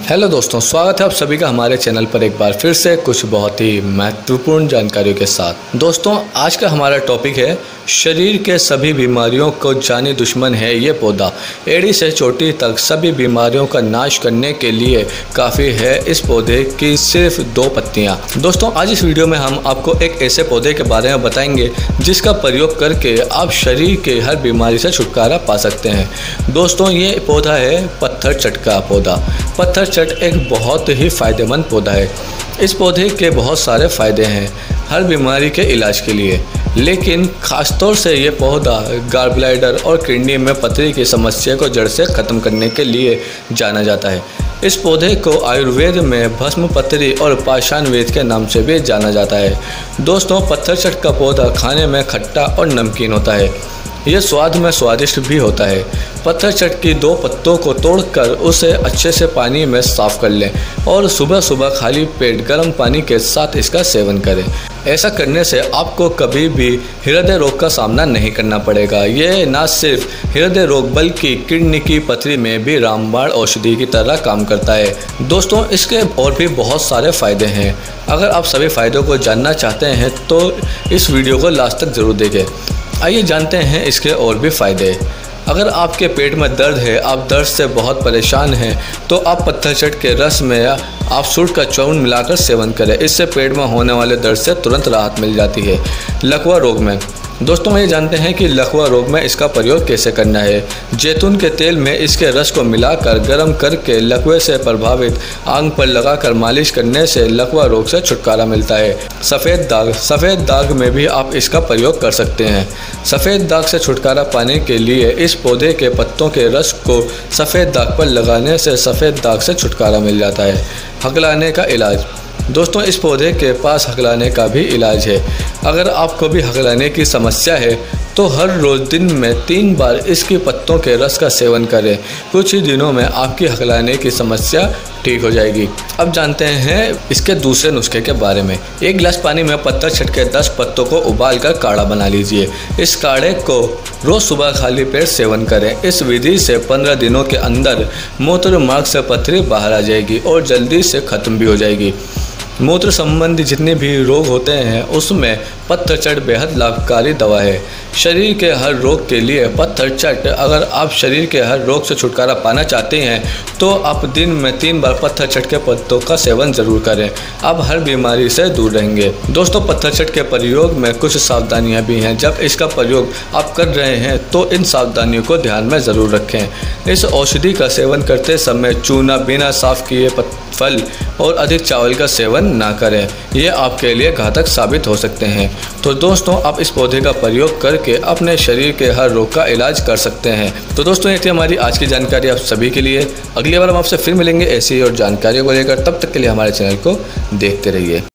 Hello दोस्तों, स्वागत है आप सभी का हमारे चैनल पर एक बार फिर से कुछ बहुत ही महत्वपूर्ण जानकारियों के साथ। दोस्तों, आज का हमारा टॉपिक है शरीर के सभी बीमारियों को जानी दुश्मन है ये पौधा। एड़ी से चोटी तक सभी बीमारियों का नाश करने के लिए काफ़ी है इस पौधे की सिर्फ 2 पत्तियाँ। दोस्तों, आज इस वीडियो में हम आपको एक ऐसे पौधे के बारे में बताएंगे जिसका प्रयोग करके आप शरीर के हर बीमारी से छुटकारा पा सकते हैं। दोस्तों, ये पौधा है पत्थर चट का पौधा। पत्थर चट एक बहुत ही फ़ायदेमंद पौधा है। इस पौधे के बहुत सारे फ़ायदे हैं हर बीमारी के इलाज के लिए, लेकिन ख़ासतौर से ये पौधा गॉल ब्लैडर और किडनी में पथरी की समस्या को जड़ से ख़त्म करने के लिए जाना जाता है। इस पौधे को आयुर्वेद में भस्म पत्री और पाषाण वेद के नाम से भी जाना जाता है। दोस्तों, पत्थर चट का पौधा खाने में खट्टा और नमकीन होता है। यह स्वाद में स्वादिष्ट भी होता है। पत्थर चट की 2 पत्तों को तोड़कर उसे अच्छे से पानी में साफ़ कर लें और सुबह सुबह खाली पेट गर्म पानी के साथ इसका सेवन करें। ऐसा करने से आपको कभी भी हृदय रोग का सामना नहीं करना पड़ेगा। ये न सिर्फ हृदय रोग बल्कि किडनी की पथरी में भी रामबाण औषधि की तरह काम करता है। दोस्तों, इसके और भी बहुत सारे फ़ायदे हैं। अगर आप सभी फ़ायदों को जानना चाहते हैं तो इस वीडियो को लास्ट तक ज़रूर देखें। आइए जानते हैं इसके और भी फ़ायदे। अगर आपके पेट में दर्द है, आप दर्द से बहुत परेशान हैं, तो आप पत्थर चट के रस में आप सूंठ का चूर्ण मिलाकर सेवन करें। इससे पेट में होने वाले दर्द से तुरंत राहत मिल जाती है। लकवा रोग में दोस्तों, ये जानते हैं कि लकवा रोग में इसका प्रयोग कैसे करना है। जैतून के तेल में इसके रस को मिलाकर गर्म करके लकवे से प्रभावित आंग पर लगाकर मालिश करने से लकवा रोग से छुटकारा मिलता है। सफ़ेद दाग में भी आप इसका प्रयोग कर सकते हैं। सफ़ेद दाग से छुटकारा पाने के लिए इस पौधे के पत्तों के रस को सफ़ेद दाग पर लगाने से सफ़ेद दाग से छुटकारा मिल जाता है। हकलाने का इलाज दोस्तों, इस पौधे के पास हकलाने का भी इलाज है। अगर आपको भी हकलाने की समस्या है तो हर रोज़ दिन में 3 बार इसके पत्तों के रस का सेवन करें। कुछ ही दिनों में आपकी हकलाने की समस्या ठीक हो जाएगी। अब जानते हैं इसके दूसरे नुस्खे के बारे में। 1 गिलास पानी में पत्थर चट के 10 पत्तों को उबालकर काढ़ा बना लीजिए। इस काढ़े को रोज़ सुबह खाली पेट सेवन करें। इस विधि से 15 दिनों के अंदर मूत्र मार्ग से पथरी बाहर आ जाएगी और जल्दी से ख़त्म भी हो जाएगी। मूत्र संबंधी जितने भी रोग होते हैं उसमें पत्थर चट बेहद लाभकारी दवा है। शरीर के हर रोग के लिए पत्थर चट। अगर आप शरीर के हर रोग से छुटकारा पाना चाहते हैं तो आप दिन में 3 बार पत्थर चट के पत्तों का सेवन ज़रूर करें। आप हर बीमारी से दूर रहेंगे। दोस्तों, पत्थर चट के प्रयोग में कुछ सावधानियां भी हैं। जब इसका प्रयोग आप कर रहे हैं तो इन सावधानियों को ध्यान में ज़रूर रखें। इस औषधि का सेवन करते समय चूना, बिना साफ़ किए फल और अधिक चावल का सेवन ना करें। ये आपके लिए घातक साबित हो सकते हैं। तो दोस्तों, आप इस पौधे का प्रयोग करके अपने शरीर के हर रोग का इलाज कर सकते हैं। तो दोस्तों, ये थी हमारी आज की जानकारी आप सभी के लिए। अगली बार हम आपसे फिर मिलेंगे ऐसी और जानकारियों को लेकर। तब तक के लिए हमारे चैनल को देखते रहिए।